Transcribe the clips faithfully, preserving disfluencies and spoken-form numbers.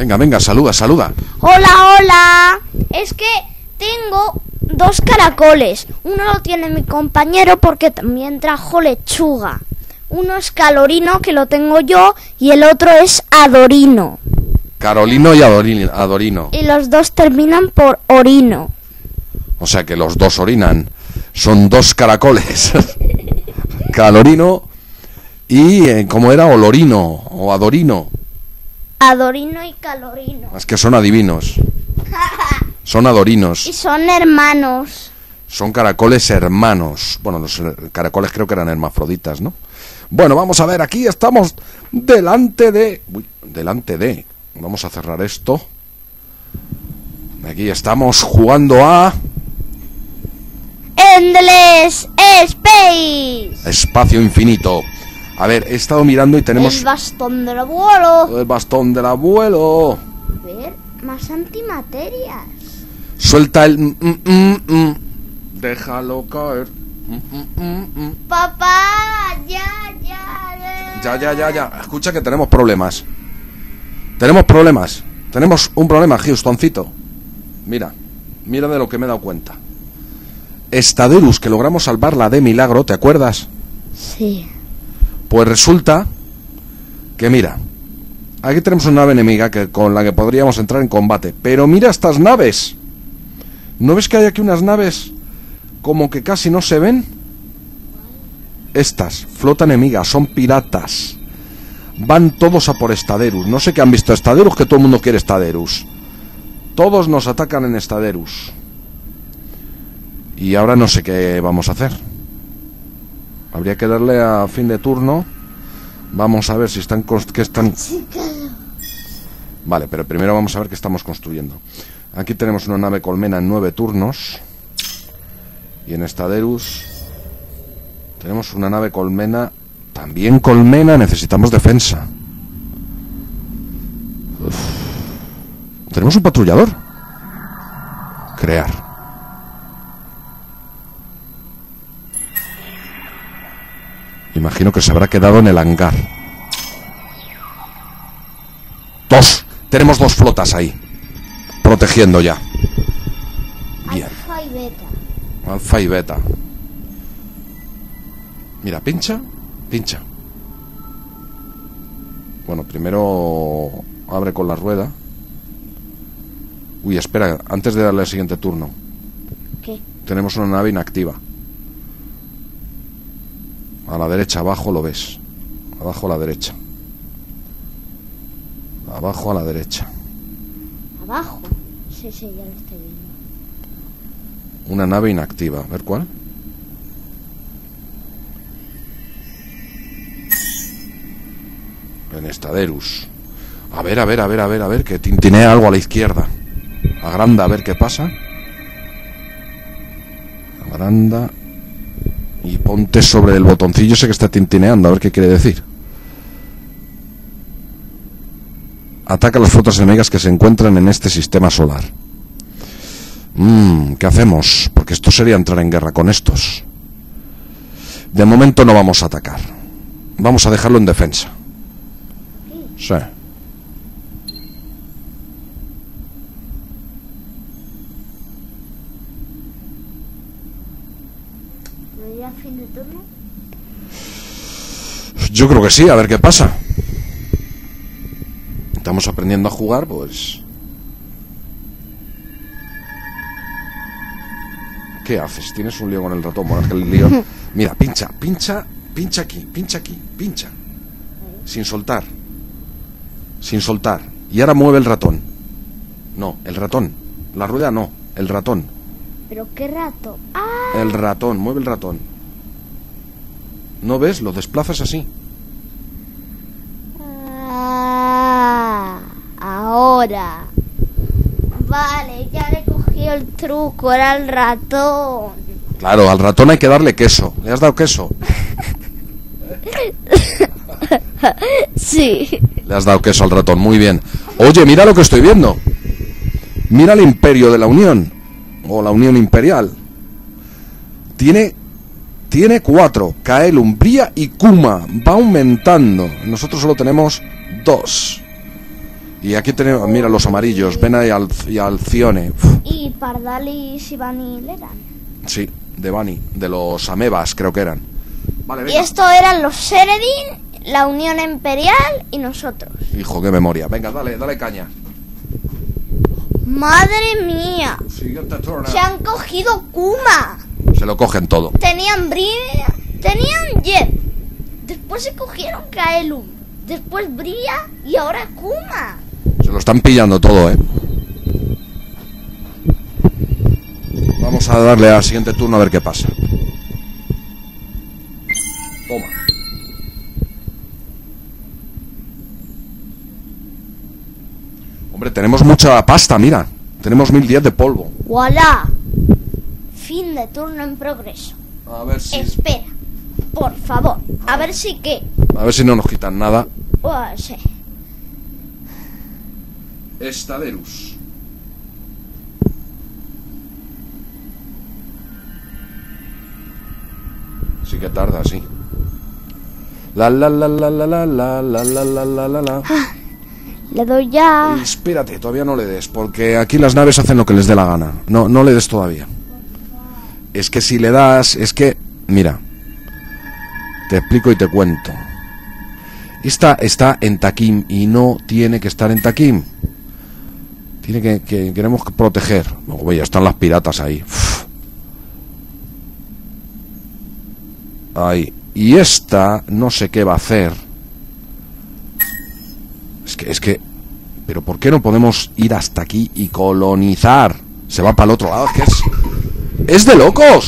Venga, venga, saluda, saluda. Hola, hola. Es que tengo dos caracoles. Uno lo tiene mi compañero porque también trajo lechuga. Uno es Calorino, que lo tengo yo, y el otro es Adorino. Carolino y Adorino, Adorino. Y los dos terminan por Orino. O sea que los dos orinan. Son dos caracoles. Calorino y, eh, ¿cómo era? Olorino o Adorino. Adorino y Calorino. Es que son adivinos. Son adorinos. Y son hermanos. Son caracoles hermanos. Bueno, los caracoles creo que eran hermafroditas, ¿no? Bueno, vamos a ver, aquí estamos delante de... Uy, delante de... Vamos a cerrar esto. Aquí estamos jugando a... Endless Space. Espacio infinito. A ver, he estado mirando y tenemos... El bastón del abuelo. El bastón del abuelo. A ver, más antimaterias. Suelta el... Mm, mm, mm, mm. Déjalo caer. Mm, mm, mm, mm. Papá, ya, ya, Ya, ya, ya, ya. Escucha que tenemos problemas. Tenemos problemas. Tenemos un problema, Houstoncito. Mira, mira de lo que me he dado cuenta. Staderus, que logramos salvarla de milagro, ¿te acuerdas? Sí. Pues resulta que, mira, aquí tenemos una nave enemiga que, con la que podríamos entrar en combate. Pero mira estas naves. ¿No ves que hay aquí unas naves como que casi no se ven? Estas, flota enemiga, son piratas. Van todos a por Staderus. No sé qué han visto Staderus, que todo el mundo quiere Staderus. Todos nos atacan en Staderus. Y ahora no sé qué vamos a hacer. Habría que darle a fin de turno. Vamos a ver si están... ¿Qué están? Vale, pero primero vamos a ver qué estamos construyendo. Aquí tenemos una nave colmena en nueve turnos. Y en Staderus tenemos una nave colmena. También colmena, necesitamos defensa. Uf. ¿Tenemos un patrullador? Crear. Imagino que se habrá quedado en el hangar. Dos. Tenemos dos flotas ahí. Protegiendo ya. Bien. Alfa y beta. Alfa y beta. Mira, pincha. Pincha. Bueno, primero abre con la rueda. Uy, espera, antes de darle al siguiente turno. ¿Qué? Tenemos una nave inactiva. A la derecha, abajo lo ves. Abajo a la derecha. Abajo a la derecha. ¿Abajo? Sí, sí, ya lo estoy viendo. Una nave inactiva. A ver cuál. En Staderus. A ver, a ver, a ver, a ver, a ver, que tintinea algo a la izquierda. Agranda, a ver qué pasa. Agranda. Y ponte sobre el botoncillo ese que está tintineando, a ver qué quiere decir. Ataca a las flotas enemigas que se encuentran en este sistema solar. Mmm, ¿qué hacemos? Porque esto sería entrar en guerra con estos. De momento no vamos a atacar. Vamos a dejarlo en defensa. Sí. ¿Ya fin de turno? Yo creo que sí, a ver qué pasa. Estamos aprendiendo a jugar, pues... ¿Qué haces? Tienes un lío con el ratón, bueno, es que el lío... Mira, pincha, pincha, pincha aquí, pincha aquí, pincha. Sin soltar. Sin soltar. Y ahora mueve el ratón. No, el ratón. La rueda no, el ratón. ¿Pero qué rato? ¡Ah! El ratón, mueve el ratón. ¿No ves? Lo desplazas así. Ah, ahora. Vale, ya le cogí el truco, era el ratón. Claro, al ratón hay que darle queso. ¿Le has dado queso? Sí. Le has dado queso al ratón, muy bien. Oye, mira lo que estoy viendo. Mira el imperio de la Unión. O la Unión Imperial. Tiene... Tiene cuatro. Kael, Umbría y Kuma. Va aumentando. Nosotros solo tenemos dos. Y aquí tenemos, mira, los amarillos, Vena y, Al, y Alcione. Uf. Y Pardalis y Vanil eran. Sí, de Bani, de los amebas creo que eran. Vale, Y venga. esto eran los Seredin, la Unión Imperial y nosotros. Hijo, qué memoria. Venga, dale, dale caña. ¡Madre mía! Siguiente turno. Se han cogido Kuma. Se lo cogen todo. Tenían Bria, tenían Jet. Después se cogieron Kaelum. Después Bria y ahora Kuma. Se lo están pillando todo, ¿eh? Vamos a darle al siguiente turno a ver qué pasa. Toma. Hombre, tenemos mucha pasta, mira. Tenemos mil diez de polvo. ¡Voilà! Fin de turno en progreso. A ver si... Espera, por favor. A ver si qué. A ver si no nos quitan nada. Oh, sí. Estaderus. Sí que tarda, sí. La la la la la la la la la la la la la. Le doy ya. Espérate, todavía no le des, porque aquí las naves hacen lo que les dé la gana. No, no le des todavía. Es que si le das, es que, mira, te explico y te cuento. Esta está en Takim y no tiene que estar en Takim. Tiene que, que queremos proteger. Oh, ya están las piratas ahí. Uf. Ahí. Y esta no sé qué va a hacer. Es que, es que... Pero ¿por qué no podemos ir hasta aquí y colonizar? Se va para el otro lado, es que es... ¡Es de locos!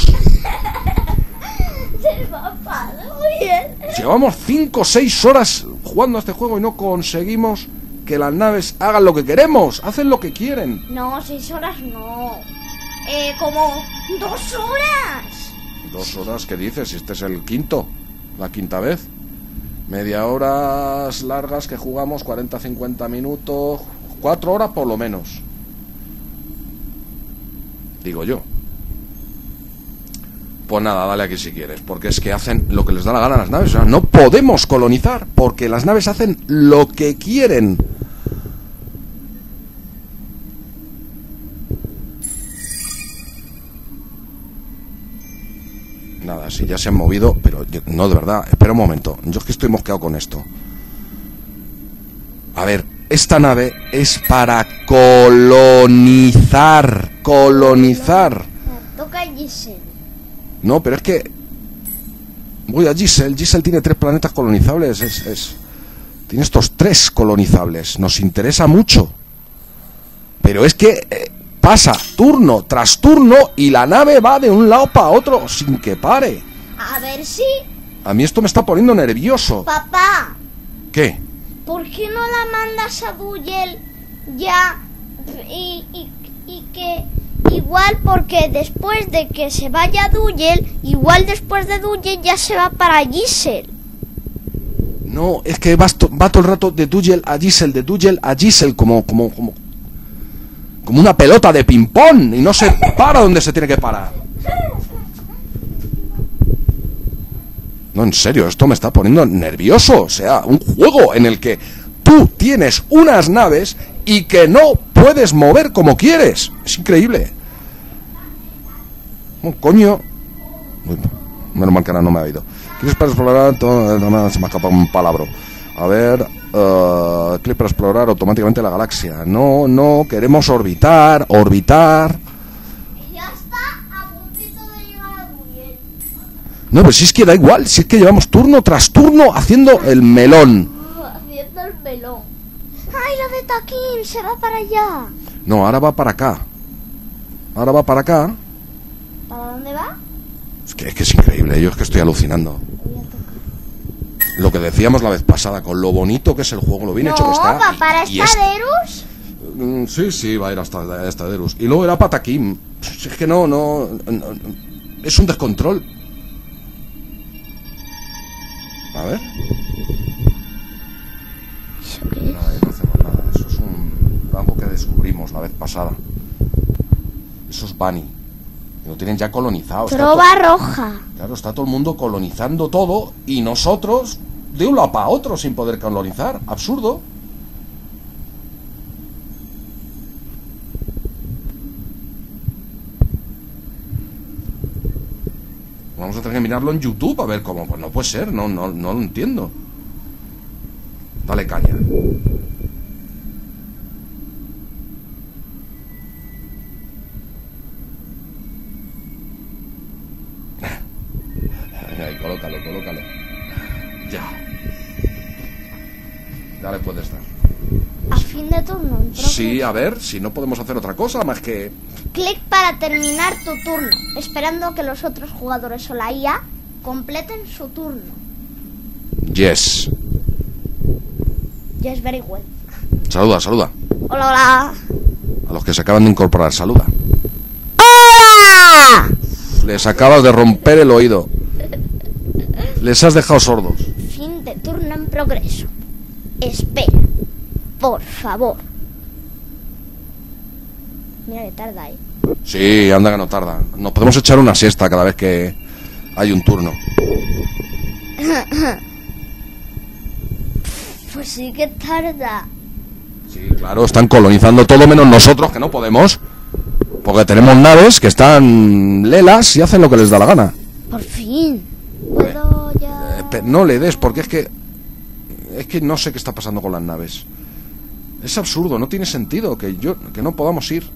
Se va para bien. Llevamos cinco o seis horas jugando a este juego y no conseguimos que las naves hagan lo que queremos. Hacen lo que quieren. No, seis horas no. Eh, como dos horas. Dos horas, ¿qué dices? Si este es el quinto, la quinta vez. Media horas largas que jugamos, cuarenta a cincuenta minutos, cuatro horas por lo menos. Digo yo. Pues nada, dale aquí si quieres, porque es que hacen lo que les da la gana a las naves. O sea, no podemos colonizar, porque las naves hacen lo que quieren. Nada, sí, ya se han movido, pero yo, no, de verdad, espera un momento. Yo es que estoy mosqueado con esto. A ver, esta nave es para colonizar. Colonizar. Toca Giselle. No, pero es que... Voy a Giselle. Giselle tiene tres planetas colonizables. Es, es... Tiene estos tres colonizables. Nos interesa mucho. Pero es que... Eh, pasa turno tras turno y la nave va de un lado para otro sin que pare. A ver si... A mí esto me está poniendo nervioso. Papá, ¿Qué? ¿por qué no la mandas a Duyel ya? Y, y, y que... Igual porque después de que se vaya Duyel, igual después de Duyel ya se va para Giselle. No, es que va, va todo el rato de Duyel a Giselle, de Duyel a Giselle, como, como, como... Como una pelota de ping-pong y no se para donde se tiene que parar. No, en serio, esto me está poniendo nervioso. O sea, un juego en el que tú tienes unas naves y que no puedes mover como quieres. Es increíble. Oh, coño. Uy, menos mal que ahora no me ha oído. ¿Quieres para explorar? Todo, no, se me ha escapado un palabra. A ver... Uh, clic para explorar automáticamente la galaxia. No, no, queremos orbitar, orbitar. Ya está a puntito de llegar a Duyel. No, pues si es que da igual, si es que llevamos turno tras turno haciendo el melón. Haciendo el melón. ¡Ay, la de Taquín! Se va para allá. No, ahora va para acá. Ahora va para acá. ¿Para dónde va? Es que es, que es increíble, yo es que estoy alucinando. Lo que decíamos la vez pasada, con lo bonito que es el juego, lo bien no, hecho que está. ¿va para y, y es... Estaderus? Mm, sí, sí, va a ir hasta Estaderus. Y luego era para Takim. Es que no, no, no, es un descontrol. A ver. ¿Eso qué es? No, ahí no hacemos nada. Eso es un algo que descubrimos la vez pasada. Eso es Bunny. Lo tienen ya colonizado. Trova roja. Claro, está todo el mundo colonizando todo y nosotros de un lado para otro sin poder colonizar. Absurdo. Vamos a tener que mirarlo en YouTube a ver cómo. Pues no puede ser, no, no, no lo entiendo. Dale caña. Ahí, colócalo, colócalo. Ya. Ya le puede estar. A fin de turno. en Sí, a ver, si no podemos hacer otra cosa más que... Clic para terminar tu turno, esperando que los otros jugadores o la I A completen su turno. Yes. Yes, very well. Saluda, saluda. Hola, hola. A los que se acaban de incorporar, saluda. ¡Hola! Les acabas de romper el oído. Les has dejado sordos. Fin de turno en progreso. Espera, por favor. Mira que tarda ahí. Sí, anda que no tarda. Nos podemos echar una siesta cada vez que hay un turno. Pues sí que tarda. Sí, claro, están colonizando todo menos nosotros, que no podemos. Porque tenemos naves que están lelas y hacen lo que les da la gana. Por fin. Puedo ya... Eh, pe- no le des, porque es que... Es que no sé qué está pasando con las naves. Es absurdo, no tiene sentido que yo que no podamos ir.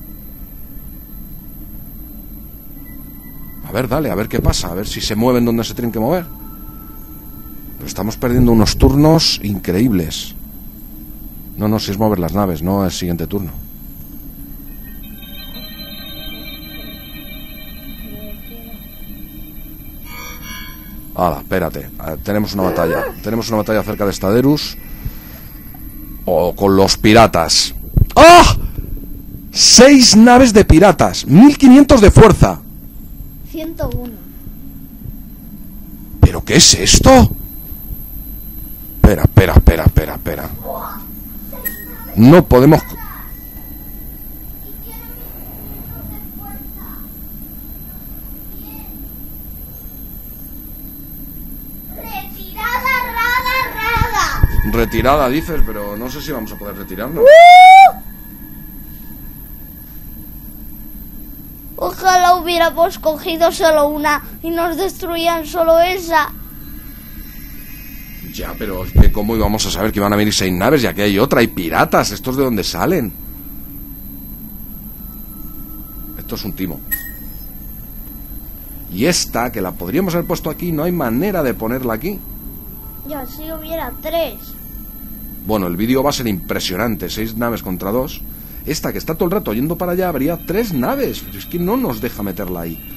A ver, dale, a ver qué pasa, a ver si se mueven donde se tienen que mover. Pero estamos perdiendo unos turnos increíbles. No, no, si es mover las naves, no el siguiente turno. Hala, espérate, a ver, tenemos una batalla. Tenemos una batalla cerca de Staderus. O con los piratas. ¡Ah! Seis naves de piratas, mil quinientos de fuerza. ciento uno. ¿Pero qué es esto? Espera, espera, espera, espera, espera. No podemos... Retirada, rada, rada. Retirada, dices, pero no sé si vamos a poder retirarnos. Ojalá hubiéramos cogido solo una y nos destruían solo esa. Ya, pero es que ¿cómo íbamos a saber que iban a venir seis naves? Ya que hay otra, hay piratas. ¿Estos de dónde salen? Esto es un timo. Y esta, que la podríamos haber puesto aquí, no hay manera de ponerla aquí. Y así hubiera tres. Bueno, el vídeo va a ser impresionante. Seis naves contra dos. Esta que está todo el rato yendo para allá, habría tres naves. Es que no nos deja meterla ahí.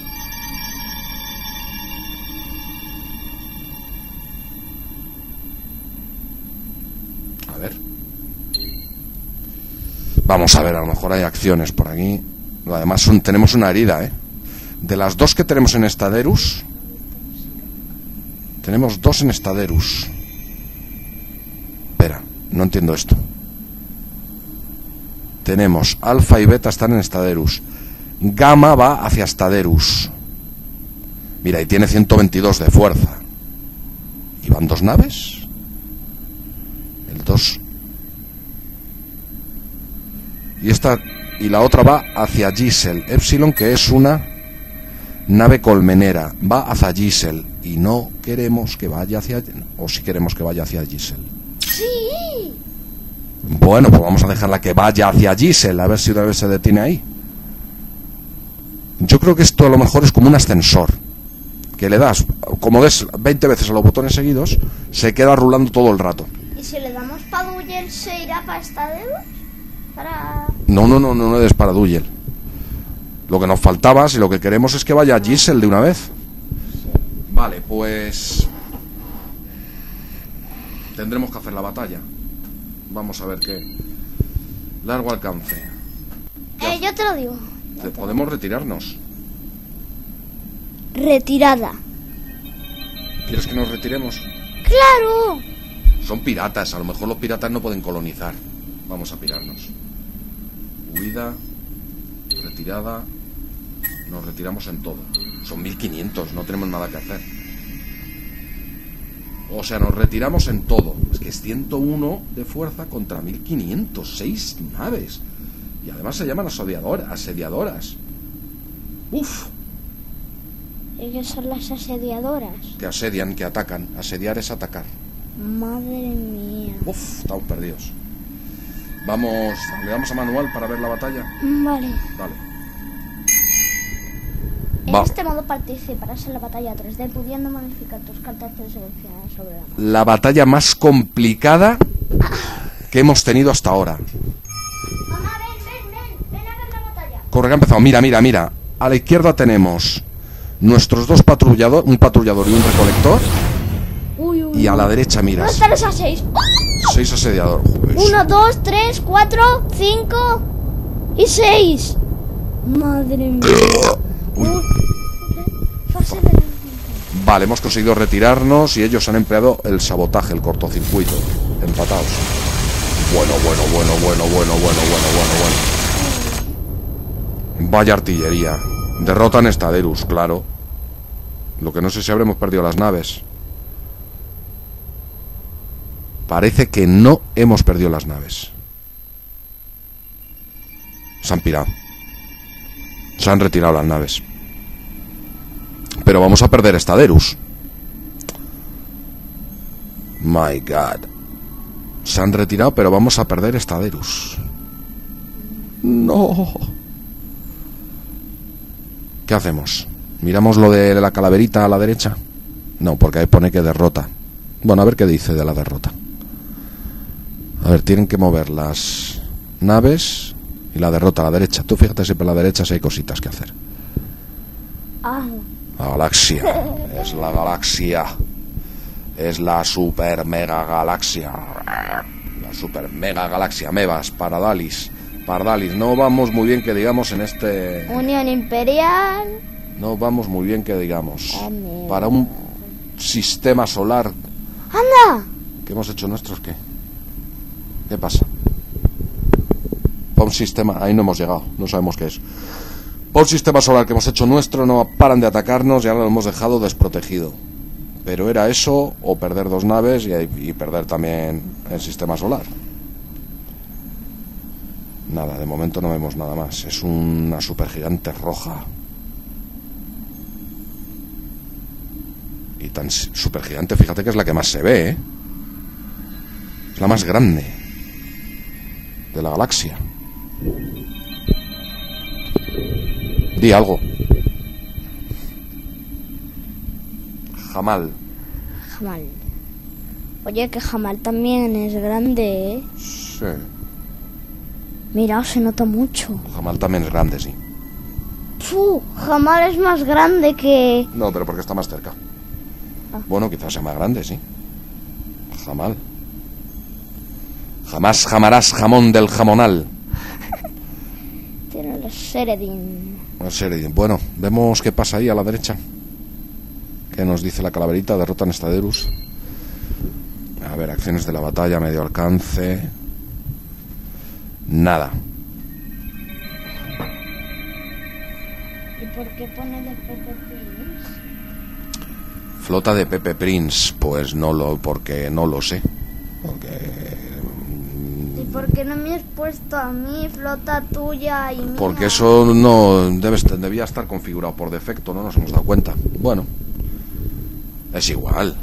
A ver. Vamos a ver, a lo mejor hay acciones por aquí. Además son, tenemos una herida, ¿eh? De las dos que tenemos en Staderus, tenemos dos en Staderus. Espera, no entiendo esto. Tenemos Alfa y Beta están en Staderus. Gamma va hacia Staderus. Mira, y tiene ciento veintidós de fuerza. ¿Y van dos naves? El dos. Y esta y la otra va hacia Giselle. Epsilon, que es una nave colmenera, va hacia Giselle. Y no queremos que vaya hacia... O si queremos que vaya hacia Giselle. Sí. Bueno, pues vamos a dejarla que vaya hacia Giselle, a ver si una vez se detiene ahí. Yo creo que esto a lo mejor es como un ascensor, que le das, como des veinte veces a los botones seguidos, se queda rulando todo el rato. ¿Y si le damos para Duyel se irá para Staderus? Para... No, no, no, no le des para Duyel. Lo que nos faltaba, si lo que queremos es que vaya a Giselle de una vez. Vale, pues... tendremos que hacer la batalla. Vamos a ver qué... Largo alcance. Eh, yo te lo digo. Te- Podemos retirarnos. Retirada. ¿Quieres que nos retiremos? ¡Claro! Son piratas, a lo mejor los piratas no pueden colonizar. Vamos a pirarnos. Huida, retirada. Nos retiramos en todo. Son mil quinientos, no tenemos nada que hacer. O sea, nos retiramos en todo. Es que es ciento uno de fuerza contra mil quinientos, seis naves. Y además se llaman asediadoras. asediadoras. Uf. ¿Y qué son las asediadoras? Que asedian, que atacan. Asediar es atacar. Madre mía. Uf, estamos perdidos. Vamos, le damos a manual para ver la batalla. Vale. Vale. En Va. este modo participarás en la batalla tres D pudiendo modificar tus cartas seleccionadas sobre la mano. La batalla más complicada que hemos tenido hasta ahora. Mamá, ven, ven, ven, ven a ver la batalla. Corre, que ha empezado. Mira, mira, mira. A la izquierda tenemos nuestros dos patrulladores, un patrullador y un recolector. Uy, uy, Y a la derecha, ¿dónde miras, están los A seis? seis asediadores. Joder. Uno, dos, tres, cuatro, cinco y seis. Madre mía. Uy. Fase de... Vale, hemos conseguido retirarnos y ellos han empleado el sabotaje, el cortocircuito. Empatados. Bueno, bueno, bueno, bueno, bueno, bueno, bueno, bueno, bueno. Vaya artillería. Derrotan Staderus, claro. Lo que no sé si habremos perdido las naves. Parece que no hemos perdido las naves. Se han pirado. Se han retirado las naves. Pero vamos a perder Staderus. My God. Se han retirado, pero vamos a perder Staderus. No. ¿Qué hacemos? ¿Miramos lo de la calaverita a la derecha? No, porque ahí pone que derrota. Bueno, a ver qué dice de la derrota. A ver, tienen que mover las naves y la derrota a la derecha. Tú fíjate siempre a la derecha si hay cositas que hacer. Ah, La galaxia. Es la galaxia. Es la super mega galaxia. La super mega galaxia. Mevas, Paradalis. Pardalis. No vamos muy bien que digamos en este... Unión Imperial. No vamos muy bien que digamos. Amén. Para un sistema solar... ¡Anda! ¿Qué hemos hecho nuestros? ¿Qué? ¿Qué pasa? Para un sistema... Ahí no hemos llegado. No sabemos qué es. Para un sistema solar que hemos hecho nuestro, no paran de atacarnos y ahora lo hemos dejado desprotegido. Pero era eso o perder dos naves y, y perder también el sistema solar. Nada, de momento no vemos nada más. Es una supergigante roja. Y tan supergigante, fíjate que es la que más se ve, ¿eh? Es la más grande de la galaxia. Di algo. Jamal. Jamal. Oye, que Jamal también es grande, ¿eh? Sí. Mira, se nota mucho. Jamal también es grande, sí. ¡Fu! Jamal es más grande que... No, pero porque está más cerca. Ah. Bueno, quizás sea más grande, sí. Jamal. Jamás jamarás jamón del jamonal. Tiene el Seredin. El Seredin. Bueno, vemos qué pasa ahí a la derecha. ¿Qué nos dice la calaverita? Derrotan Staderus. A ver, acciones de la batalla, medio alcance. Nada. ¿Y por qué pone de Pepe Prince? Flota de Pepe Prince. Pues no lo, porque no lo sé. Porque... ¿Y por qué no me has puesto a mí, flota tuya y mía? Porque eso no debe, debía estar configurado por defecto, no nos hemos dado cuenta. Bueno, es igual.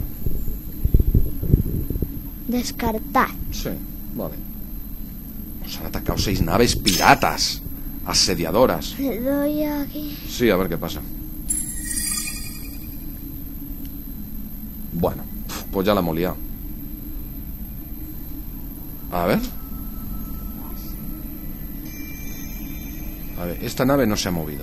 Descartar. Sí, vale. Nos han atacado seis naves piratas, asediadoras. Le doy aquí. Sí, a ver qué pasa. Bueno, pues ya la hemos liado. A ver. A ver, esta nave no se ha movido.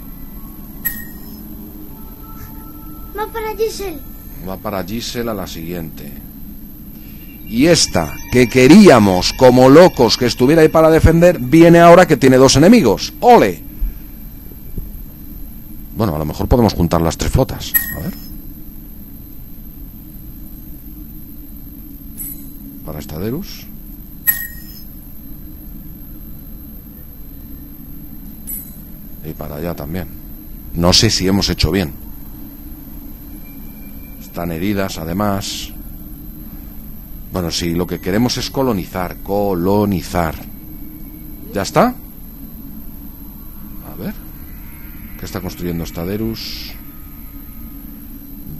Va para Giselle. Va para Giselle a la siguiente. Y esta, que queríamos como locos que estuviera ahí para defender, viene ahora que tiene dos enemigos. ¡Ole! Bueno, a lo mejor podemos juntar las tres flotas. A ver. Para Staderus. Y para allá también. No sé si hemos hecho bien. Están heridas, además. Bueno, sí, lo que queremos es colonizar. Colonizar. ¿Ya está? A ver. ¿Qué está construyendo Staderus?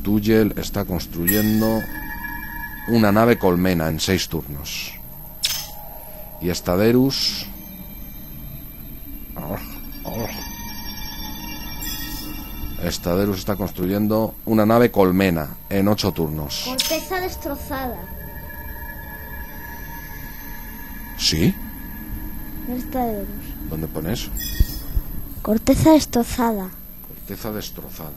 Tugel está construyendo una nave colmena en seis turnos. Y Staderus... Staderus está construyendo una nave colmena en ocho turnos. Corteza destrozada. ¿Sí? Staderus. ¿Dónde pone eso? Corteza destrozada. Corteza destrozada.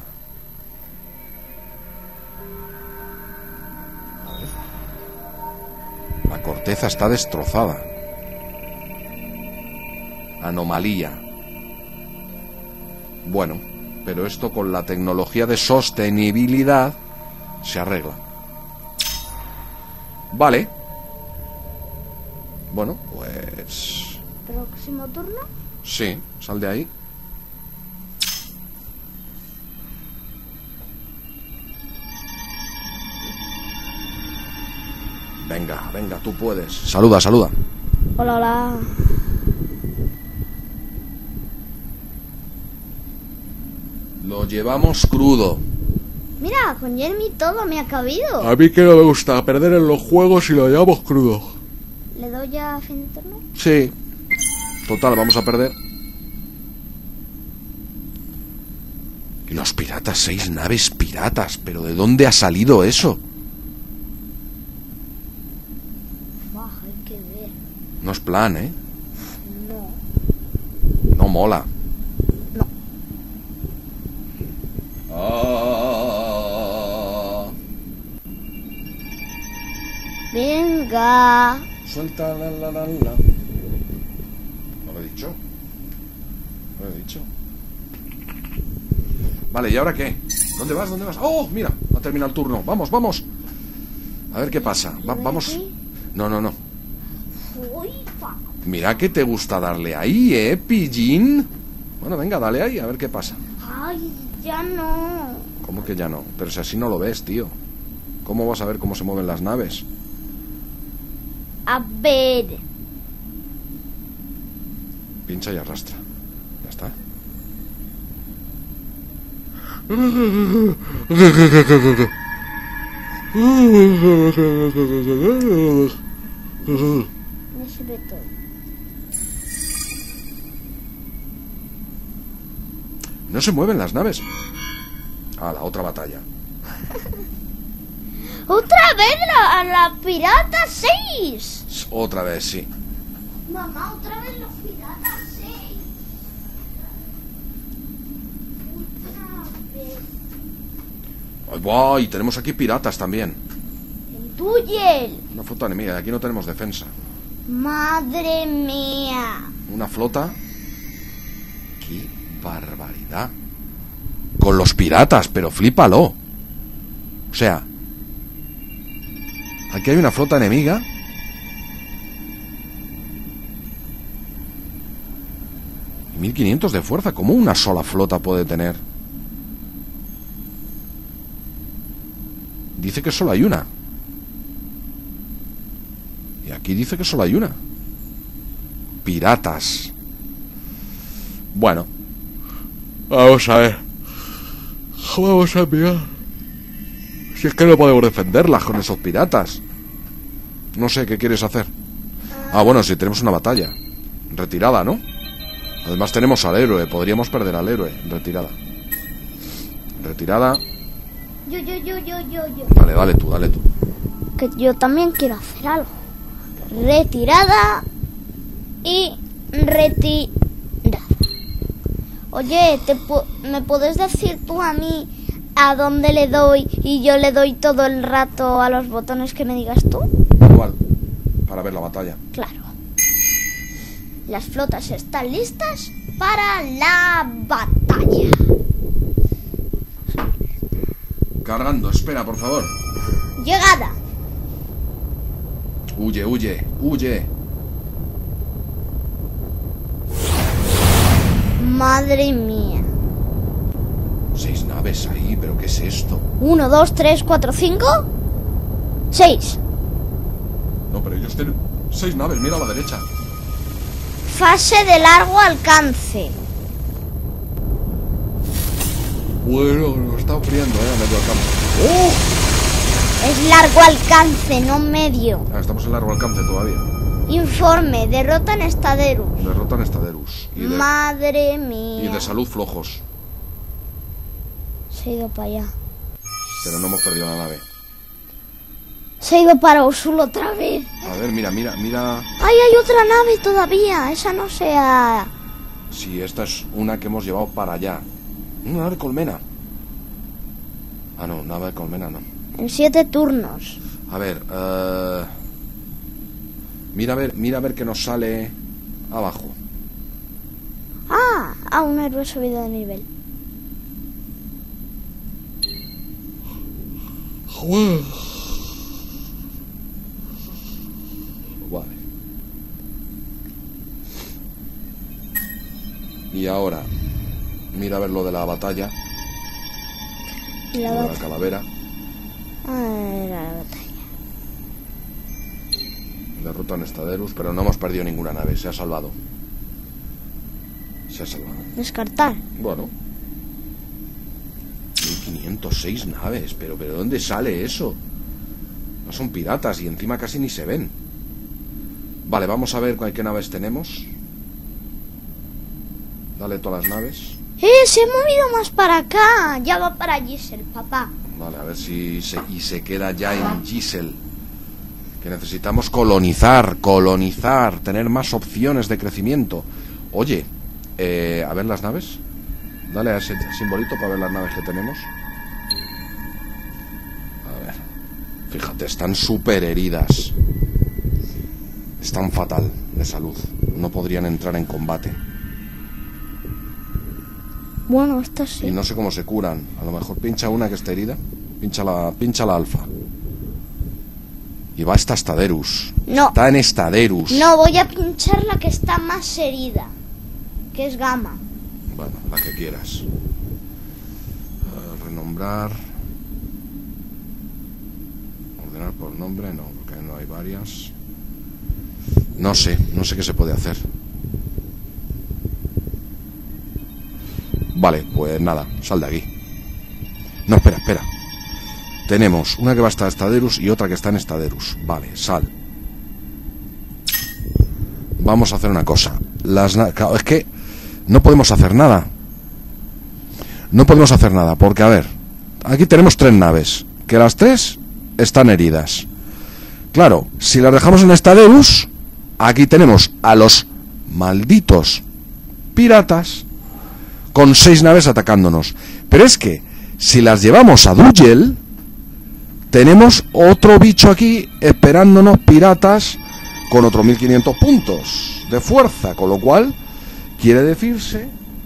A ver. La corteza está destrozada. Anomalía. Bueno, pero esto con la tecnología de sostenibilidad se arregla. Vale. Bueno, pues... ¿Próximo turno? Sí, sal de ahí. Venga, venga, tú puedes. Saluda, saluda. Hola, hola. Lo llevamos crudo. Mira, con Jeremy todo me ha cabido. A mí que no me gusta perder en los juegos y lo llevamos crudo. ¿Le doy ya a fin de turno? Sí. Total, vamos a perder. Y los piratas, seis naves piratas. ¿Pero de dónde ha salido eso? Baja, hay que ver. No es plan, ¿eh? No. No mola. No. Ah. Venga. Suelta la la la la. ¿No lo he dicho? ¿No lo he dicho? Vale, ¿y ahora qué? ¿Dónde vas? ¿Dónde vas? ¡Oh, mira! Ha terminado el turno. Vamos, vamos. A ver qué pasa. Va- vamos. No, no, no. Uy, pa. Mira que te gusta darle ahí, ¿eh, pillín? Bueno, venga, dale ahí, a ver qué pasa. Ay, ya no. ¿Cómo que ya no? Pero si así no lo ves, tío. ¿Cómo vas a ver cómo se mueven las naves? A ver. Pincha y arrastra. Ya está. Me sirve todo. No se mueven las naves. Ah, la otra batalla. ¡Otra vez la, a la pirata seis! Otra vez, sí. Mamá, otra vez los piratas seis. Otra vez. Ay, buah, y tenemos aquí piratas también. En Tugel. Una flota enemiga, y aquí no tenemos defensa. Madre mía. Una flota. ¡Qué barbaridad! Con los piratas, pero flípalo. O sea, aquí hay una flota enemiga. Y mil quinientos de fuerza. ¿Cómo una sola flota puede tener? Dice que solo hay una. Y aquí dice que solo hay una. Piratas. Bueno. Vamos a ver. Vamos a mirar. Si es que no podemos defenderlas con esos piratas. No sé, ¿qué quieres hacer? Ah, bueno, si tenemos una batalla. Retirada, ¿no? Además tenemos al héroe. Podríamos perder al héroe. Retirada. Retirada. Yo, yo, yo, yo, yo, yo. Dale, dale tú, dale tú. Que yo también quiero hacer algo. Retirada y retirada. Oye, ¿te pu- ¿me puedes decir tú a mí a dónde le doy y yo le doy todo el rato a los botones que me digas tú? Igual. Para ver la batalla. Claro. Las flotas están listas para la batalla. Cargando, espera, por favor. Llegada. Huye, huye, huye. Madre mía. Seis naves ahí, pero ¿qué es esto? Uno, dos, tres, cuatro, cinco. Seis. No, pero ellos tienen seis naves, mira a la derecha. Fase de largo alcance. Bueno, nos está friendo, ¿eh? A medio alcance. ¡Oh! Es largo alcance, no medio. Ah, estamos en largo alcance todavía. Informe, derrotan Staderus. Derrotan Staderus. Y de, Madre mía. y de salud flojos. Se ha ido para allá. Pero no hemos perdido la nave. Se ha ido para Usul otra vez. A ver, mira, mira, mira. ¡Ay, hay otra nave todavía! Esa no se ha... Sí, esta es una que hemos llevado para allá. Una nave colmena. Ah, no, nave de colmena no. En siete turnos. A ver, uh... mira a ver, mira a ver qué nos sale abajo. Ah, ah, un héroe subido de nivel. Vale. Y ahora, mira a ver lo de la batalla. Y la lo de la batalla. calavera. Ah, era la batalla. Derrotan Staderus, pero no hemos perdido ninguna nave. Se ha salvado. Se ha salvado. Descartar. Bueno. mil quinientos seis naves. Pero, pero ¿dónde sale eso? No son piratas y encima casi ni se ven. Vale, vamos a ver qué naves tenemos. Dale todas las naves. ¡Eh! Se ha movido más para acá. Ya va para Giselle, papá. Vale, a ver si se, y se queda ya en Giselle. Que necesitamos colonizar, colonizar, tener más opciones de crecimiento. Oye, eh, a ver las naves. Dale a ese simbolito para ver las naves que tenemos. A ver. Fíjate, están súper heridas. Están fatal de salud. No podrían entrar en combate. Bueno, esta sí. Y no sé cómo se curan. A lo mejor pincha una que esté herida. Pincha la, pincha la alfa. Y va hasta Staderus. No. Está en Staderus. No, voy a pinchar la que está más herida. Que es Gamma. Bueno, la que quieras. Uh, renombrar. Ordenar por nombre, no, porque no hay varias. No sé, no sé qué se puede hacer. Vale, pues nada, sal de aquí. No, espera, espera. Tenemos una que va hasta Staderus y otra que está en Staderus. Vale, sal. Vamos a hacer una cosa. Las na- claro, es que no podemos hacer nada. No podemos hacer nada, porque a ver, aquí tenemos tres naves, que las tres están heridas. Claro, si las dejamos en Staderus, aquí tenemos a los malditos piratas con seis naves atacándonos. Pero es que si las llevamos a Dugel, tenemos otro bicho aquí esperándonos, piratas con otros mil quinientos puntos de fuerza, con lo cual quiere decirse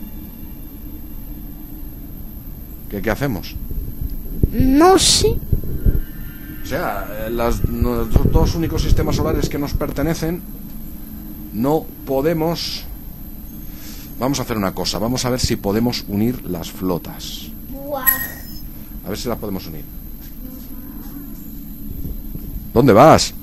que ¿qué hacemos? No sé. O sea, las, los dos únicos sistemas solares que nos pertenecen, no podemos. Vamos a hacer una cosa, vamos a ver si podemos unir las flotas. Buah. A ver si las podemos unir. ¿Dónde vas?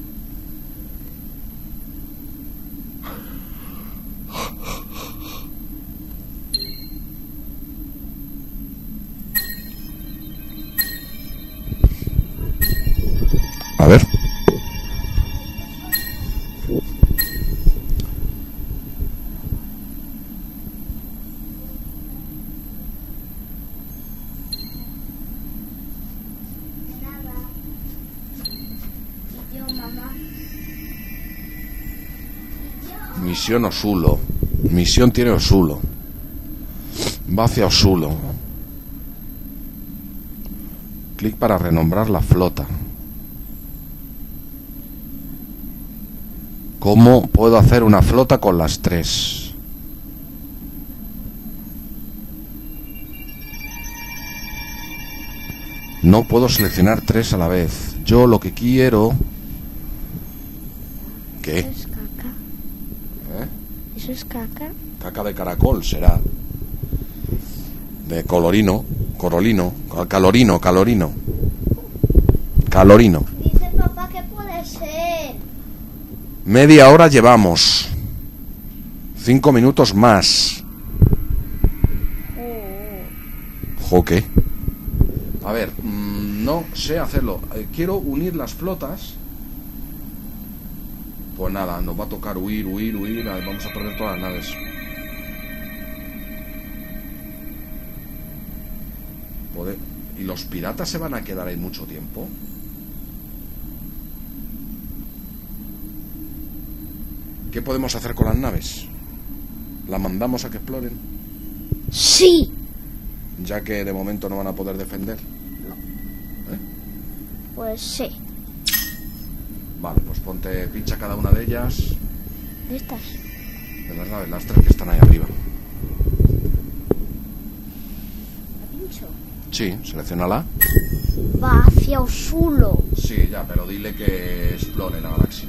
A ver. Misión Osulo. Misión tiene Osulo. Va hacia Osulo. Clic para renombrar la flota. ¿Cómo puedo hacer una flota con las tres? No puedo seleccionar tres a la vez. Yo lo que quiero... ¿Qué? ¿Eso es caca? ¿Eh? ¿Eso es caca? Caca de caracol será. De colorino, corolino, calorino, calorino. Calorino. Dice papá que puede ser. Media hora llevamos. Cinco minutos más. ¿Jo qué? A ver, mmm, no sé hacerlo. Eh, quiero unir las flotas. Pues nada, nos va a tocar huir, huir, huir. Vamos a perder todas las naves. Poder... ¿Y los piratas se van a quedar ahí mucho tiempo? ¿Qué podemos hacer con las naves? ¿Las mandamos a que exploren? Sí. Ya que de momento no van a poder defender. ¿Eh? Pues sí. Vale, pues ponte, pincha cada una de ellas. ¿De estas? De las naves, las tres que están ahí arriba. ¿La pincho? Sí, seleccionala. Va hacia Osulo. Sí, ya, pero dile que explore la galaxia.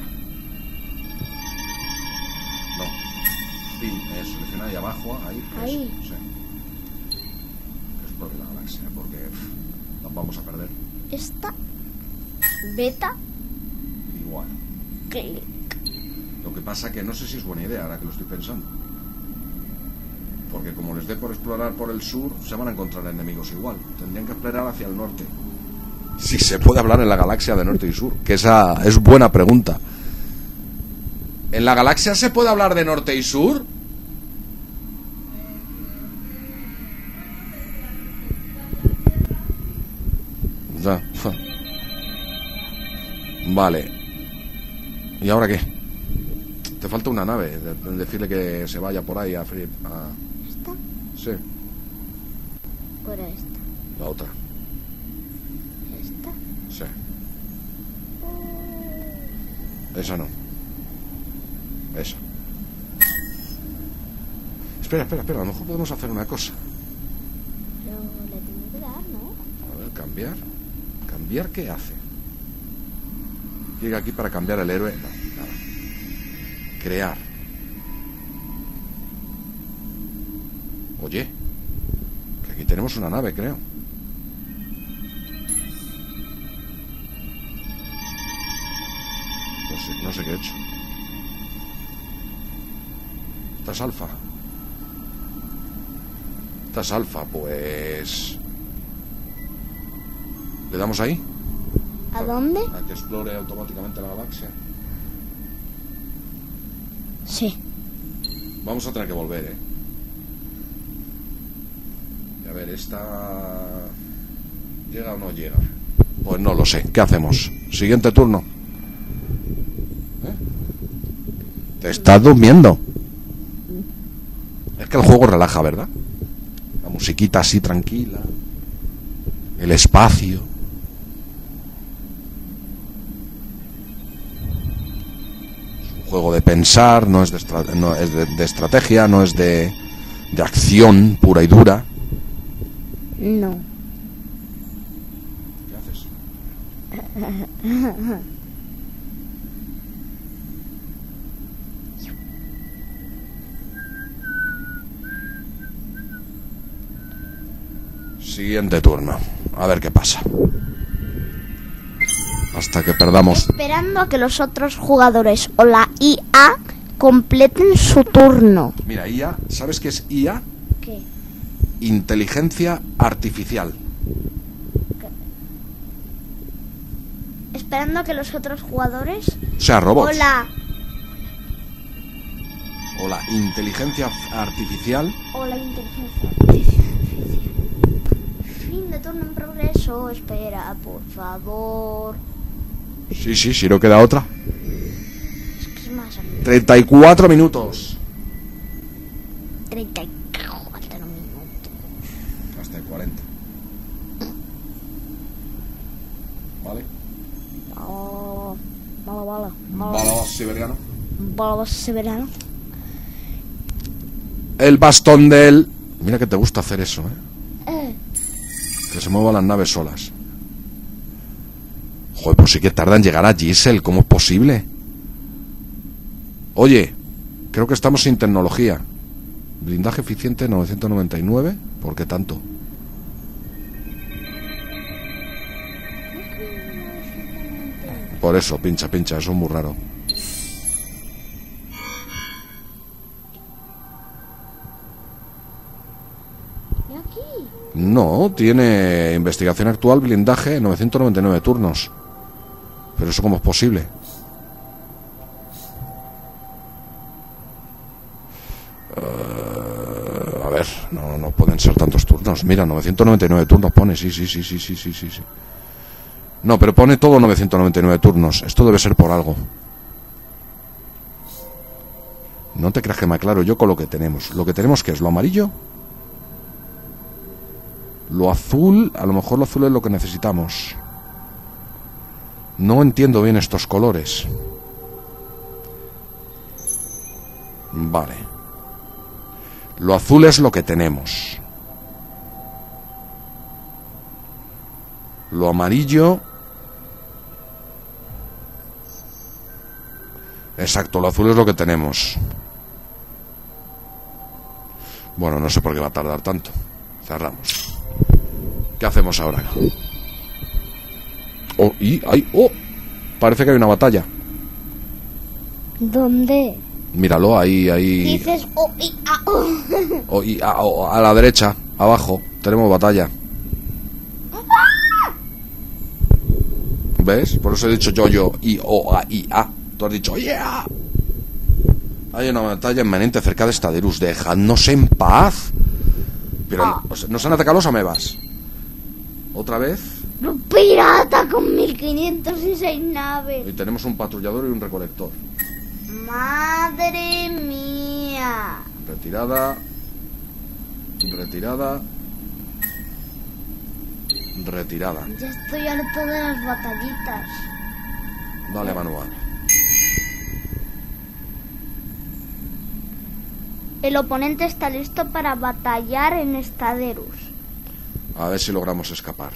No. Pin, eh, selecciona ahí abajo, ahí. Ahí. Eso, sí. Que explore la galaxia, porque pff, las vamos a perder. Esta. Beta. Igual. Clic. Lo que pasa que no sé si es buena idea ahora que lo estoy pensando. Porque como les dé por explorar por el sur, se van a encontrar enemigos igual. Tendrían que explorar hacia el norte. Si se puede hablar en la galaxia de norte y sur, que esa es buena pregunta. ¿En la galaxia se puede hablar de norte y sur? Ya. Vale. ¿Y ahora qué? Te falta una nave. De, de decirle que se vaya por ahí a... Free, a... ¿Esta? Sí, ¿O era esta? la otra. ¿Esta? Sí. Esa no. Esa. Espera, espera, espera. A lo mejor podemos hacer una cosa. Pero le tengo que dar, ¿no? A ver, cambiar. ¿Cambiar qué hace? Llega aquí para cambiar el héroe. No, nada. Crear. Oye, que aquí tenemos una nave, creo. No sé, no sé qué he hecho. Esta es alfa. Esta es alfa, pues... ¿Le damos ahí? ¿A dónde? A que explore automáticamente la galaxia. Sí. Vamos a tener que volver, ¿eh? Y a ver, esta... ¿Llega o no llega? Pues no lo sé. ¿Qué hacemos? Siguiente turno. ¿Eh? Te estás durmiendo. Es que el juego relaja, ¿verdad? La musiquita así tranquila. El espacio. Juego de pensar, no es de, estra no es de, de estrategia, no es de, de acción pura y dura. No. ¿Qué haces? Siguiente turno. A ver qué pasa. Hasta que perdamos. Esperando a que los otros jugadores o la I A completen su turno. Mira, I A, ¿sabes qué es I A? ¿Qué? Inteligencia artificial. Esperando a que los otros jugadores O sea, robots. o la, O la inteligencia artificial. o la inteligencia artificial. Fin de turno en progreso. Espera, por favor. Sí, sí, si no queda otra. Es que es más. treinta y cuatro minutos. treinta y cuatro minutos. Hasta el cuarenta. ¿Vale? Oh, bala, bala. Bala siberiano. Bala severano. El bastón del... Mira que te gusta hacer eso, ¿eh? Eh. Que se muevan las naves solas. Joder, pues sí que tarda en llegar a Giselle. ¿Cómo es posible? Oye, creo que estamos sin tecnología. Blindaje eficiente novecientos noventa y nueve. ¿Por qué tanto? Por eso, pincha, pincha. Eso es muy raro. ¿Y aquí? No, tiene investigación actual, blindaje, novecientos noventa y nueve turnos. Pero eso, ¿cómo es posible? Uh, a ver, no, no pueden ser tantos turnos. Mira, novecientos noventa y nueve turnos pone, sí, sí, sí, sí, sí, sí, sí, sí. No, pero pone todo novecientos noventa y nueve turnos. Esto debe ser por algo. No te creas que me aclaro yo con lo que tenemos. Lo que tenemos, ¿qué es? ¿Lo amarillo? Lo azul, a lo mejor lo azul es lo que necesitamos. No entiendo bien estos colores. Vale. Lo azul es lo que tenemos. Lo amarillo... Exacto, lo azul es lo que tenemos. Bueno, no sé por qué va a tardar tanto. Cerramos. ¿Qué hacemos ahora? Oh, y, ay, oh, parece que hay una batalla. ¿Dónde? Míralo, ahí, ahí. Dices oh, y, ah, oh. Oh, y, ah, oh, a la derecha, abajo, tenemos batalla. ¿Ves? Por eso he dicho yo, yo, i, o, a, i, a. Tú has dicho, yeah. Hay una batalla inminente cerca de Staderus. Dejadnos en paz. Pero Ah. no, nos han atacado los amebas. ¿Otra vez? Un pirata con mil quinientos y seis naves. Y tenemos un patrullador y un recolector. Madre mía. Retirada. Retirada. Retirada. Ya estoy harto de las batallitas. Dale, manual. El oponente está listo para batallar en Staderus. A ver si logramos escapar.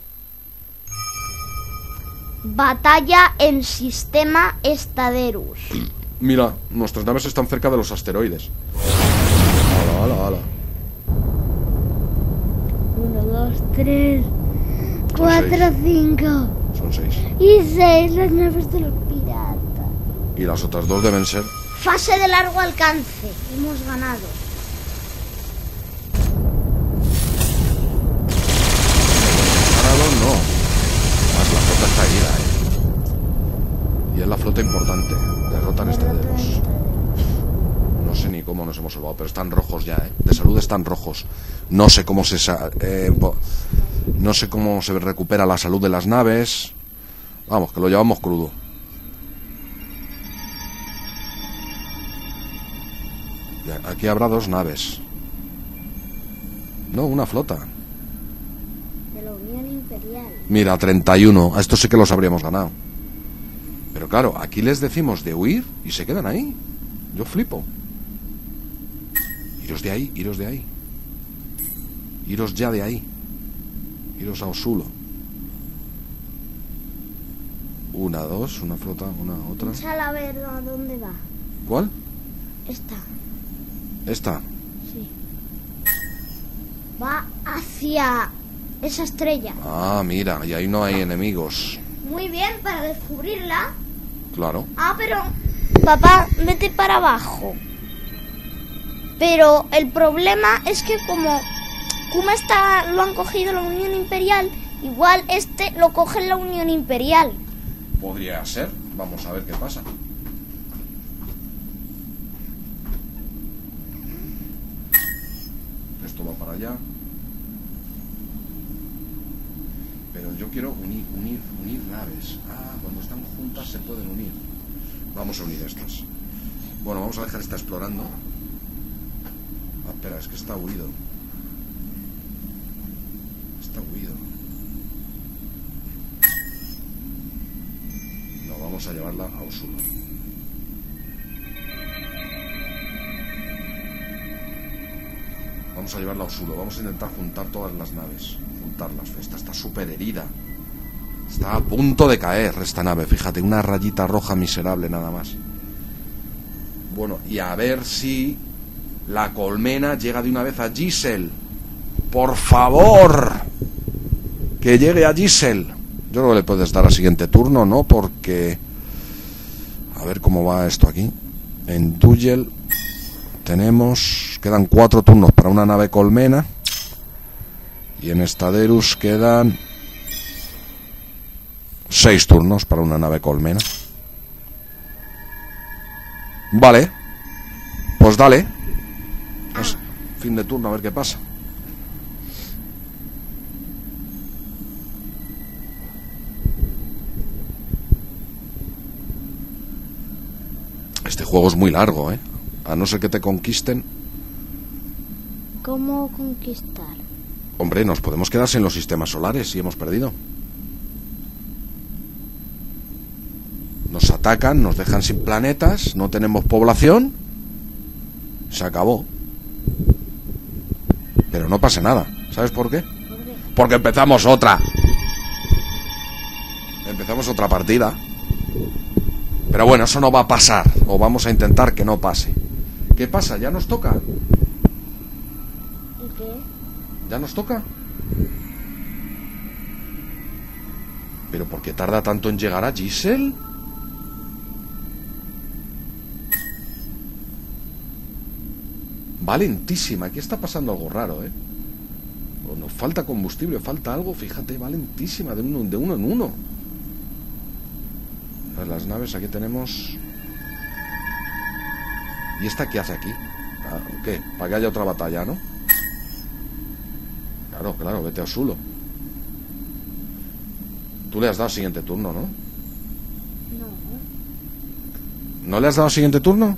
Batalla en sistema Staderus. Mira, nuestras naves están cerca de los asteroides. Ala, ala, ala. Uno, dos, tres, cuatro, seis. cinco Son seis. y seis las naves de los piratas. Y las otras dos deben ser... Fase de largo alcance. Hemos ganado. Ganado no. Más la flota está herida, eh. Y es la flota importante. Derrotan Staderus. No sé ni cómo nos hemos salvado, pero están rojos ya, eh. De salud están rojos. No sé cómo se sa- eh, po- no sé cómo se recupera la salud de las naves. Vamos, que lo llevamos crudo. Y aquí habrá dos naves. No, una flota. De la Unión Imperial. Mira, treinta y uno. A estos sí que los habríamos ganado. Pero claro, aquí les decimos de huir y se quedan ahí. Yo flipo. Iros de ahí, iros de ahí. Iros ya de ahí. Iros a Osulo. Una, dos, una flota, una, otra. Piénsala a ver a dónde va. ¿Cuál? Esta. Esta. Sí. Va hacia esa estrella. Ah, mira, y ahí no hay enemigos. Muy bien, para descubrirla. Claro. Ah, pero... Papá, vete para abajo. Pero el problema es que como... Kuma está, lo han cogido la Unión Imperial, igual este lo coge la Unión Imperial. Podría ser. Vamos a ver qué pasa. Esto va para allá. Pero yo quiero unir, unir, unir naves. Ah, cuando están juntas se pueden unir. Vamos a unir estas. Bueno, vamos a dejar esta explorando. Ah, espera, es que está huido. Está huido. No, vamos a llevarla a Osulo. Vamos a llevarla a Osulo. Vamos a intentar juntar todas las naves. Juntarlas. Esta está súper herida. Está a punto de caer esta nave. Fíjate, una rayita roja miserable nada más. Bueno, y a ver si la colmena llega de una vez a Giselle. Por favor, que llegue a Giselle. Yo creo que le puedes dar al siguiente turno, ¿no? Porque... A ver cómo va esto aquí. En Dugel tenemos... Quedan cuatro turnos para una nave colmena. Y en Staderus quedan seis turnos para una nave colmena. Vale. Pues dale. Pues, fin de turno, a ver qué pasa. Este juego es muy largo, ¿eh? A no ser que te conquisten. ¿Cómo conquistar? Hombre, nos podemos quedar sin los sistemas solares y hemos perdido. Nos atacan, nos dejan sin planetas, no tenemos población. Se acabó. Pero no pasa nada. ¿Sabes por qué? ¿Por qué? Porque empezamos otra. Empezamos otra partida. Pero bueno, eso no va a pasar. O vamos a intentar que no pase. ¿Qué pasa? ¿Ya nos toca? ¿Y qué? ¿Ya nos toca? ¿Pero por qué tarda tanto en llegar a Giselle? Va lentísima. Aquí está pasando algo raro, ¿eh? O nos falta combustible, falta algo. Fíjate, va lentísima, de uno, de uno en uno. A ver, las naves, aquí tenemos... ¿Y esta qué hace aquí? Ah, ¿qué? Para que haya otra batalla, ¿no? Claro, claro, vete a Zulo. Tú le has dado siguiente turno, ¿no? No. ¿No le has dado siguiente turno?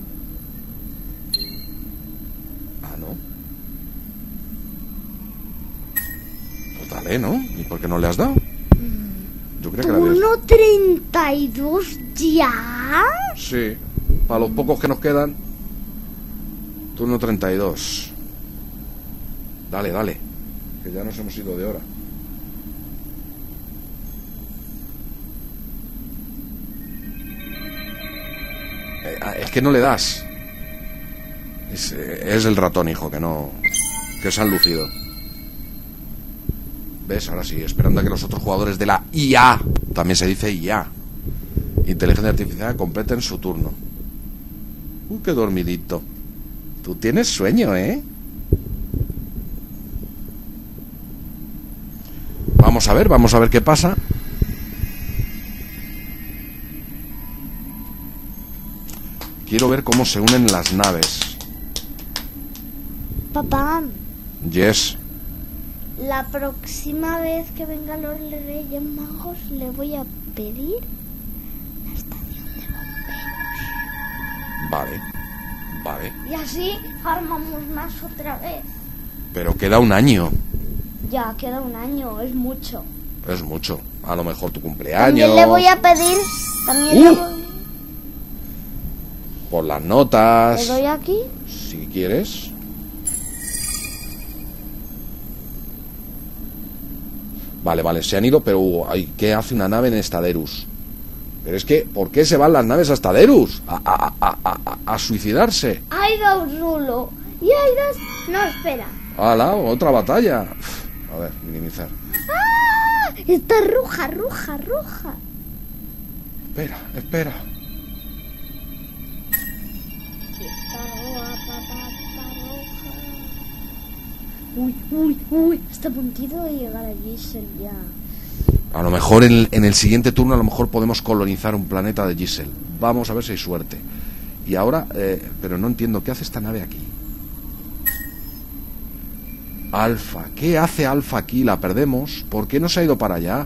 Ah, no. Pues dale, ¿no? ¿Y por qué no le has dado? Yo creo que la habías... ¿Turno treinta y dos ya? Sí, para los pocos que nos quedan. Turno treinta y dos. Dale, dale, que ya nos hemos ido de hora. Eh, ah, es que no le das. Es, eh, es el ratón, hijo, que no... Que se han lucido. ¿Ves? Ahora sí, esperando a que los otros jugadores de la I A, también se dice I A, Inteligencia Artificial, completen su turno. Uh, qué dormidito. Tú tienes sueño, ¿eh? Vamos a ver, vamos a ver qué pasa. Quiero ver cómo se unen las naves. Papá, Yes. la próxima vez que vengan los Reyes Magos le voy a pedir la estación de bomberos. Vale, vale. Y así armamos más otra vez. Pero queda un año. Ya, queda un año, es mucho. Es mucho. A lo mejor tu cumpleaños. También le voy a pedir... También Uh. le, voy- Por las notas. ¿Le doy aquí? Si quieres. Vale, vale, se han ido, pero ay, ¿qué hace una nave en Staderus? Pero es que, ¿por qué se van las naves a Staderus? A, a, a, a, a, a suicidarse. Hay dos Rulo. Y hay dos... No, espera. ¡Hala! Otra batalla. Uf, a ver, minimizar. ¡Ah! Está roja, roja, roja. Espera, espera. Está roja, está roja. Uy, uy, uy. Está a puntito de llegar a Giselle ya. A lo mejor en, en el siguiente turno a lo mejor podemos colonizar un planeta de Giselle. Vamos a ver si hay suerte. Y ahora, eh, pero no entiendo, ¿qué hace esta nave aquí? Alfa, ¿qué hace Alfa aquí? La perdemos. ¿Por qué no se ha ido para allá?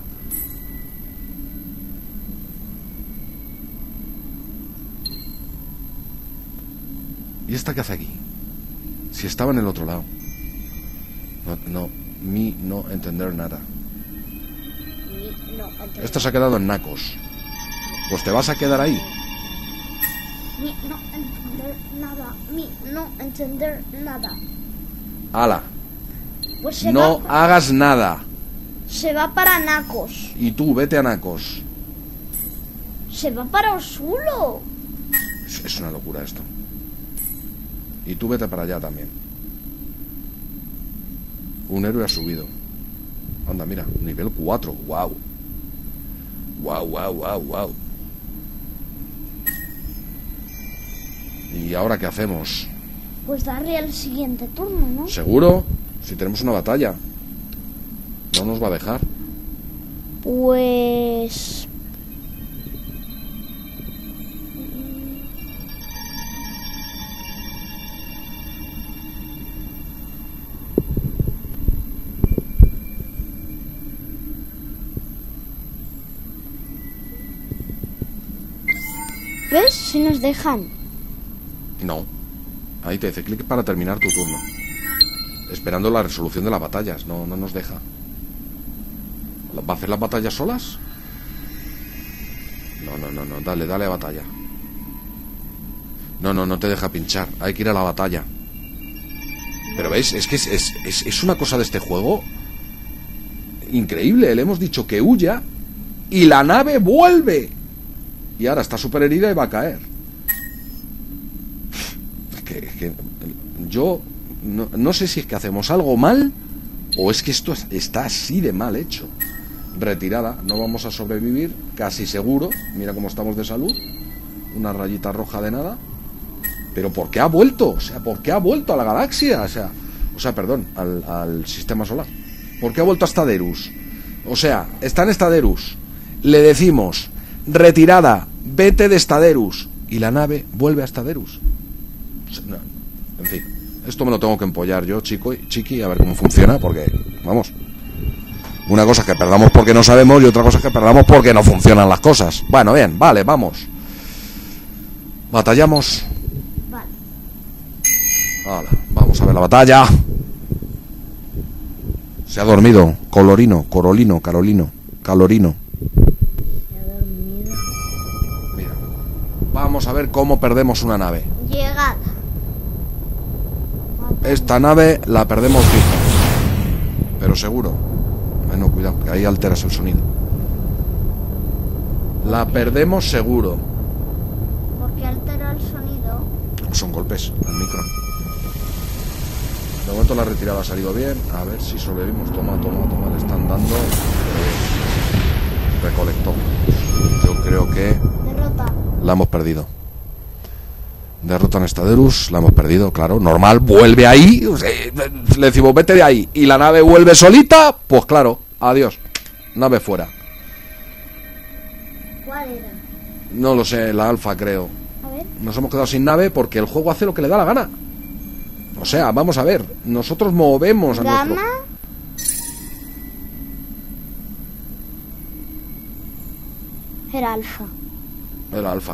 ¿Y esta qué hace aquí? Si estaba en el otro lado. No, no, mi no entender nada. Mi, no, entender. Esta se ha quedado en Nacos. Pues te vas a quedar ahí. Mi, no entender nada. Mi, no entender nada. Ala, Pues se, no va, hagas nada. se va para Nacos. Y tú, vete a Nacos. Se va para Osulo. Es, es una locura esto. Y tú vete para allá también. Un héroe ha subido. Anda, mira, nivel cuatro. Wow. Wow, wow, wow, wow. ¿Y ahora qué hacemos? Pues darle al siguiente turno, ¿no? ¿Seguro? Si tenemos una batalla. No nos va a dejar. Pues... ¿ves? Si nos dejan. No. Ahí te dice clic para terminar tu turno. Esperando la resolución de las batallas. No, no nos deja. ¿Va a hacer las batallas solas? No, no, no, no. Dale, dale a batalla. No, no, no te deja pinchar. Hay que ir a la batalla. Pero veis, es que es, es, es, es una cosa de este juego increíble. Le hemos dicho que huya y la nave vuelve. Y ahora está súper herida y va a caer. Que, que, yo no, no sé si es que hacemos algo mal o es que esto es, está así de mal hecho. Retirada, no vamos a sobrevivir, casi seguro. Mira cómo estamos de salud. Una rayita roja de nada. Pero ¿por qué ha vuelto? O sea, ¿por qué ha vuelto a la galaxia? O sea, o sea perdón, al, al sistema solar. ¿Por qué ha vuelto a Staderus? O sea, está en Staderus. Le decimos, retirada, vete de Staderus. Y la nave vuelve a Staderus. No, en fin, esto me lo tengo que empollar yo, chico, chiqui, a ver cómo funciona, porque, vamos, una cosa es que perdamos porque no sabemos y otra cosa es que perdamos porque no funcionan las cosas. Bueno, bien, vale, vamos. Batallamos. Vale. Vale, vamos a ver la batalla. Se ha dormido. Colorino, Corolino, Carolino, Calorino. Se ha dormido. Mira, vamos a ver cómo perdemos una nave. Llegada. Esta nave la perdemos fija. Pero seguro. Bueno, cuidado, que ahí alteras el sonido. La perdemos seguro. ¿Por qué altera el sonido? Son golpes al micro. De momento la retirada ha salido bien. A ver si sobrevivimos. Toma, toma, toma. Le están dando. Recolectó. Yo creo que Derrota. la hemos perdido. Derrotan a Staderus, la hemos perdido, claro. Normal, vuelve ahí. O sea, le decimos, vete de ahí. Y la nave vuelve solita. Pues claro, adiós. Nave fuera. ¿Cuál era? No lo sé, la alfa creo. A ver. Nos hemos quedado sin nave porque el juego hace lo que le da la gana. O sea, vamos a ver. Nosotros movemos a Gama. nuestro... Era alfa. Era alfa.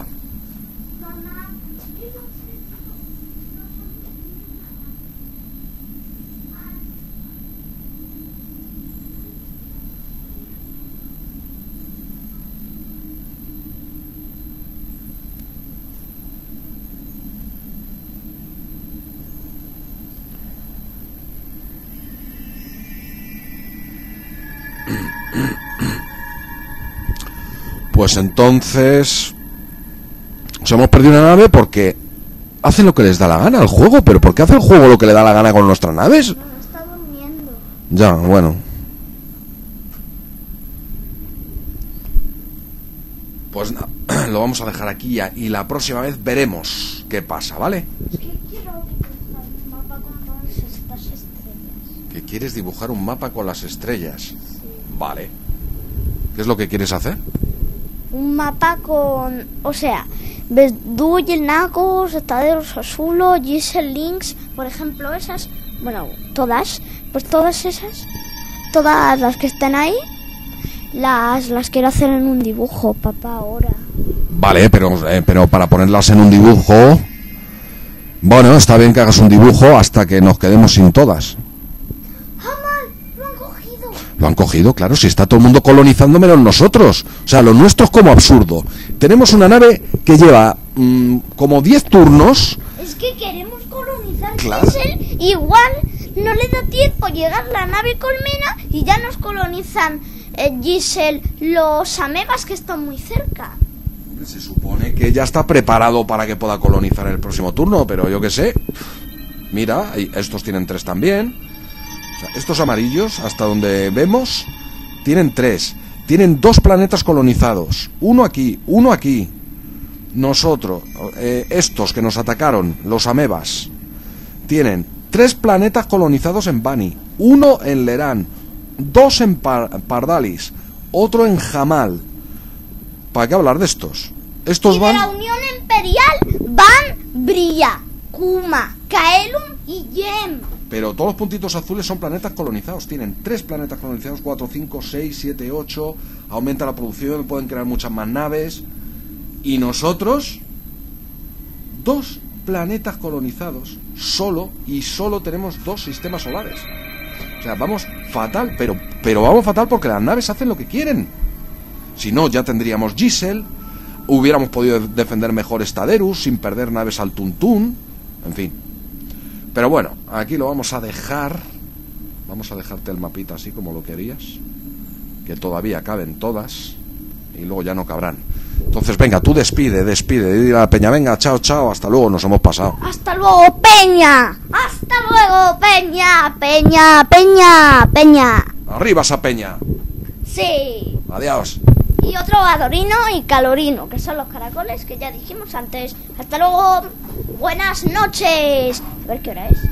Pues entonces... Nos hemos perdido una nave porque hacen lo que les da la gana al juego. ¿Pero por qué hace el juego lo que le da la gana con nuestras naves? No, está durmiendo. Ya, bueno. Pues nada, lo vamos a dejar aquí ya, y la próxima vez veremos qué pasa, ¿vale? Es que quiero dibujar un mapa con todas estas estrellas. Que quieres dibujar un mapa con las estrellas. Sí. Vale. ¿Qué es lo que quieres hacer? Un mapa con... O sea, Bezdul, Nagos, Staderus Azulo, Gisel Links, por ejemplo, esas... Bueno, todas. Pues todas esas. Todas las que estén ahí. Las, las quiero hacer en un dibujo, papá, ahora. Vale, pero, eh, pero para ponerlas en un dibujo... Bueno, está bien que hagas un dibujo hasta que nos quedemos sin todas. ¡Jamal! ¡Lo han cogido! Lo han cogido, claro, si está todo el mundo colonizando menos nosotros. O sea, lo nuestro es como absurdo. Tenemos una nave que lleva mmm, como diez turnos. Es que queremos colonizar Claro. Gisel. Igual no le da tiempo llegar la nave colmena y ya nos colonizan eh, Gisel los amebas que están muy cerca. Se supone que ya está preparado para que pueda colonizar el próximo turno, pero yo qué sé. Mira, y estos tienen tres también. O sea, estos amarillos, hasta donde vemos, tienen tres. Tienen dos planetas colonizados. Uno aquí, uno aquí. Nosotros, eh, estos que nos atacaron, los amebas, tienen tres planetas colonizados en Bani. Uno en Lerán. dos en Par- Pardalis, otro en Jamal. ¿Para qué hablar de estos? Estos Y van... de la Unión Imperial van Brilla, Kuma, Kaelum y Yem. Pero todos los puntitos azules son planetas colonizados. Tienen tres planetas colonizados, cuatro, cinco, seis, siete, ocho. Aumenta la producción, pueden crear muchas más naves. Y nosotros, dos planetas colonizados, solo, y solo tenemos dos sistemas solares. O sea, vamos fatal, pero, pero vamos fatal porque las naves hacen lo que quieren. Si no, ya tendríamos Giselle, hubiéramos podido defender mejor Staderus sin perder naves al Tuntún, en fin. Pero bueno, aquí lo vamos a dejar. Vamos a dejarte el mapita así como lo querías, que todavía caben todas y luego ya no cabrán. Entonces venga, tú despide, despide, dile a la peña, venga, chao, chao, hasta luego, nos hemos pasado. ¡Hasta luego, Peña! ¡Hasta luego, Peña! ¡Peña, Peña, Peña! Arriba esa peña. Sí. Adiós. Y otro Adorino y Calorino, que son los caracoles que ya dijimos antes. ¡Hasta luego! ¡Buenas noches! A ver qué hora es.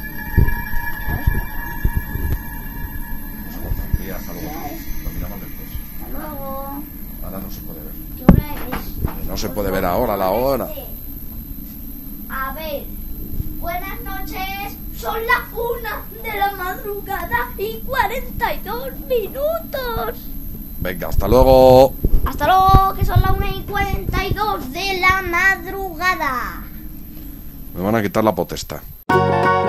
Hasta luego. Lo miramos después. Hasta luego. Ahora no se puede ver. ¿Qué hora es? No se puede ver ahora la hora. A ver. Buenas noches. Son las una de la madrugada y cuarenta y dos minutos. Venga, hasta luego. Hasta luego, que son las una y cuarenta y dos de la madrugada. Me van a quitar la potestad.